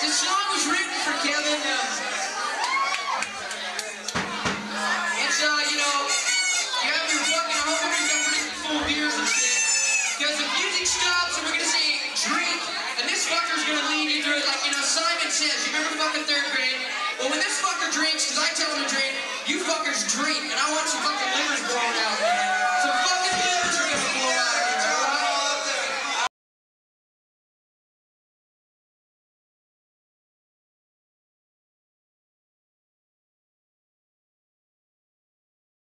This song was written for Kevin. It's, you know, you have your fucking homies got pretty full beers and shit. Because the music stops and we're gonna say drink, and this fucker's gonna lead you through it like, you know, Simon says. You remember fucking third grade? Well, when this fucker drinks, because I tell him to drink, you fuckers drink. And I